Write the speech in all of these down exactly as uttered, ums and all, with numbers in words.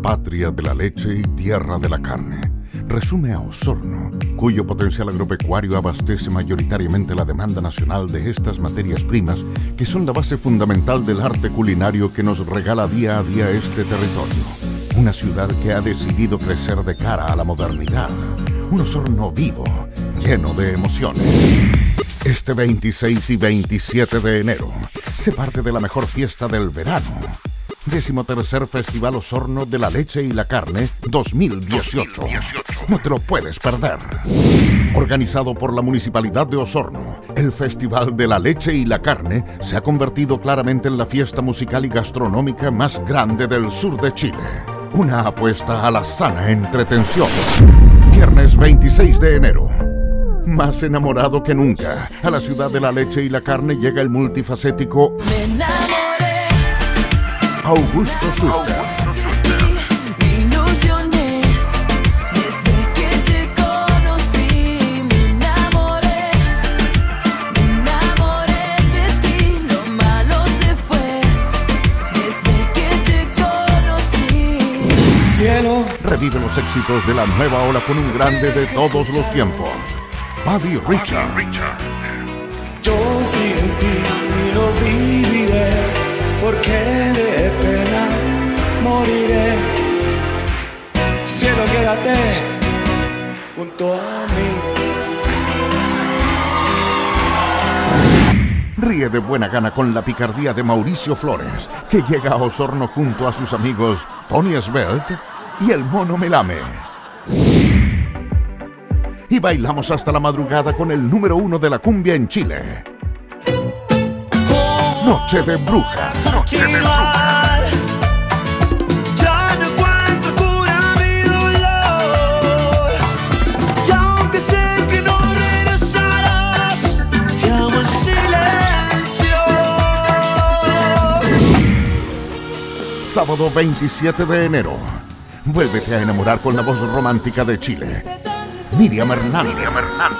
patria de la leche y tierra de la carne. Resume a Osorno, cuyo potencial agropecuario abastece mayoritariamente la demanda nacional de estas materias primas, que son la base fundamental del arte culinario que nos regala día a día este territorio. Una ciudad que ha decidido crecer de cara a la modernidad. Un Osorno vivo, lleno de emociones. Este veintiséis y veintisiete de enero se parte de la mejor fiesta del verano. Decimotercer Festival Osorno de la Leche y la Carne dos mil dieciocho. No te lo puedes perder. Organizado por la Municipalidad de Osorno, el Festival de la Leche y la Carne se ha convertido claramente en la fiesta musical y gastronómica más grande del sur de Chile. Una apuesta a la sana entretención. Viernes veintiséis de enero. Más enamorado que nunca, a la ciudad de la leche y la carne llega el multifacético Augusto Schuster. Me ilusioné desde que te conocí, me enamoré, me enamoré de ti, lo malo se fue desde que te conocí. Cielo. Revive los éxitos de la nueva ola con un grande de todos los tiempos, Buddy Richard. Yo sin ti no viviré, porque de pena moriré. Cielo, quédate junto a mí. Ríe de buena gana con la picardía de Mauricio Flores, que llega a Osorno junto a sus amigos Tony Svelte y el Mono Melame. Y bailamos hasta la madrugada con el número uno de la cumbia en Chile. Noche de Bruja. Noche de Bruja. Ya no encuentro cura a mi dolor, y aunque sé que no regresarás, te amo en silencio. Sábado veintisiete de enero. Vuélvete a enamorar con la voz romántica de Chile, Miriam Hernández. Miriam Hernández.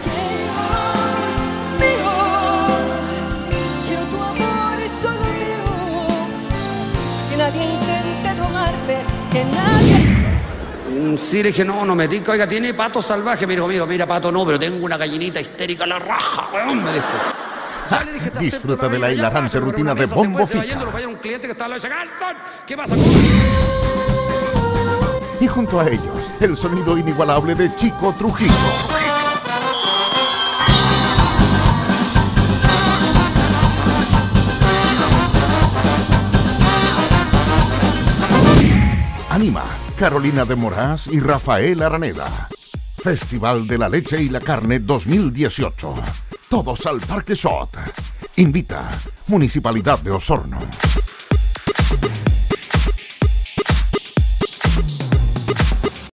Nadie intente tomarte, que nadie... Sí, le dije, no, no me diga, oiga, ¿tiene pato salvaje? Me dijo, amigo, mira, pato no, pero tengo una gallinita histérica a la raja, weón, me dijo. Ja, disfruta de la hilarante rutina de Bombo Fica. Un cliente que está al lado de ese Gaston, ¿qué pasa? Y junto a ellos, el sonido inigualable de Chico Trujillo. Anima Carolina de Moraz y Rafael Araneda. Festival de la Leche y la Carne dos mil dieciocho. Todos al Parque Shot. Invita Municipalidad de Osorno.